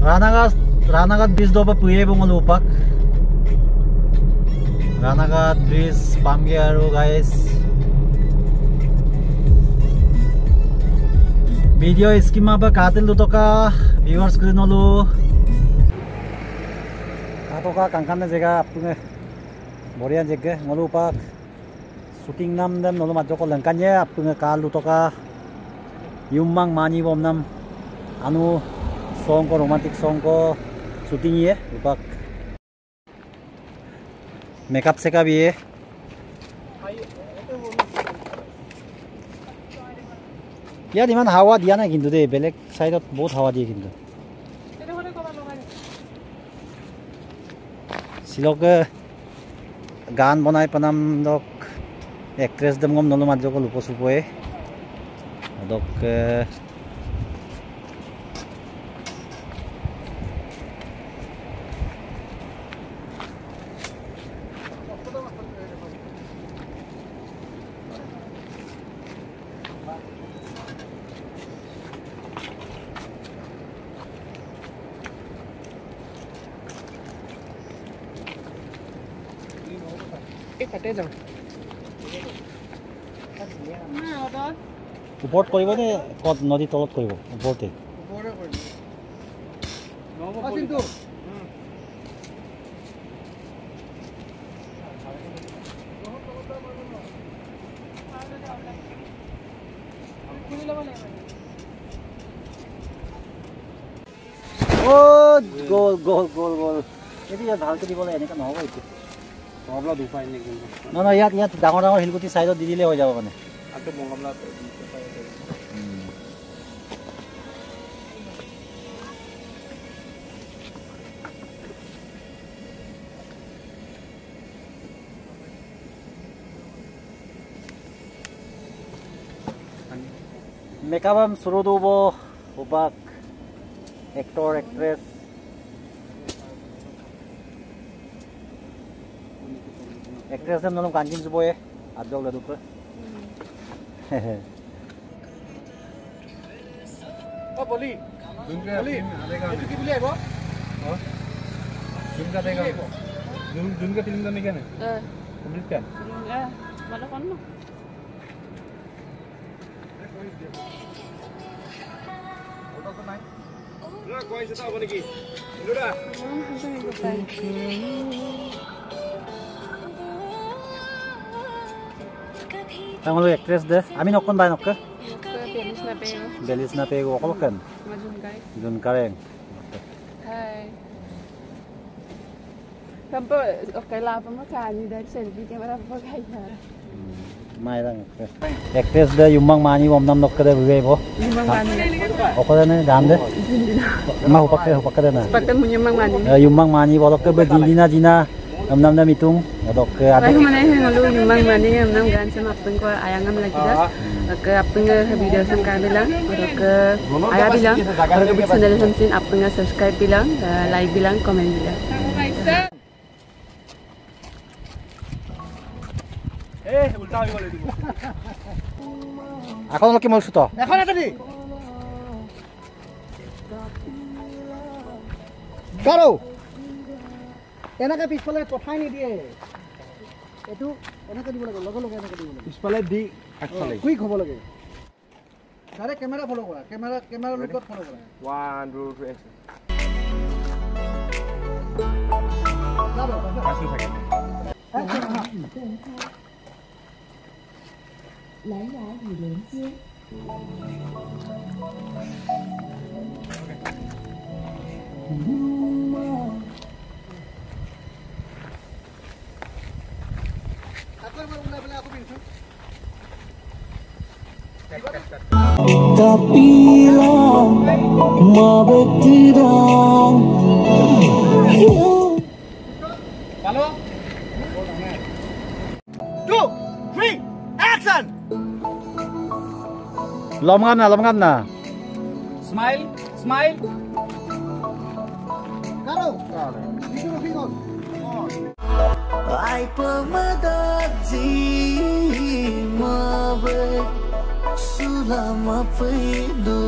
Ranagat bridge do pa puye bongol upak. Ranagat bridge pamge aru guys. Video schema pa katil dutoka viewers screen holu. Atoka kangkan jega apune borian jega ngolu upak. Shooting nam dem nolu majoko lengkanye apune kal dutoka. Yumang mani bom nam anu song ko romantic song ko shooting ye upak makeup se ka bhi ye यार इमान हावा दिया ना किंतु दे बेलेग साइडत बहुत हावा दिए किंतु सिलोक गान बनाए पनाम लोग एक्ट्रेस दम गम नलो माजो को लुपो सुपोए लोग কাটে যাও ওপৰত কৰিব নে কত নদী তলত কৰিব ওপৰতে ওপৰে কৰিব কিন্তু ও গোল গোল গোল গোল এটি ভালকে দিবলে এনেকা নহব এটি মগলা দুপাই নে কিন্তু না না ইয়াত ডাঙৰ ডাঙৰ হিলগুটি সাইডত দি দিলে হৈ যাব মানে আটো মগলা मेकअप हम शुरू दो वो उबाक एक्टर एक्ट्रेस एक्ट्रेस हम नलम कांजिन जुबोए आजो लदु पर ओ बोली बोली एतु की बोली आइबो जुन का देगा जुन का फिल्म करने क्या है कंप्लीट क्या वाला कौन ना ना कोई से तो बने की लुड़ा Tanglo actress deh. Amin okon ba nokka? Belis na pego okol kan. Jun Kareng. Hai. Sampai oke lah pemakan dari selfie kamera pakai ya. Mai lang actress. Actress deh Yumang Mani bom nam nokka deh buwe bo. Yumang Mani. Okol deh dan deh. Ma hupak deh na. Pakai Yumang Mani. Yumang Mani bolok ke Dina nam nam itung adok ke ada mana yang lalu Yumang Mani nam gan sama apeng ko ayangam lagi dah ke apeng video sam kami bilang adok ke ayah bilang adok ke channel samsin apeng subscribe bilang like bilang komen bilang उल्टा ही बोले दिबो এখন কি মলছো তো এখন এটা দি কারো এনেকা পিছফালে পঠাই নি দিয়ে এটু এনেকা দিব লাগে লগে লগে এনেকা দিব লাগে পিছফালে দি আগফালে কুইক হ'ব লাগে সারে ক্যামেরা ফলো কৰা ক্যামেরা লুকত ফলো কৰা 1 2 3 অ্যাকশন যাও আসু থাকে 蓝牙与连接。 Kapilang mabetiran. Halo. 2 3 action. Lomngan na. Smile. Karo. Figur. Ai pemadati mabe sulama paidu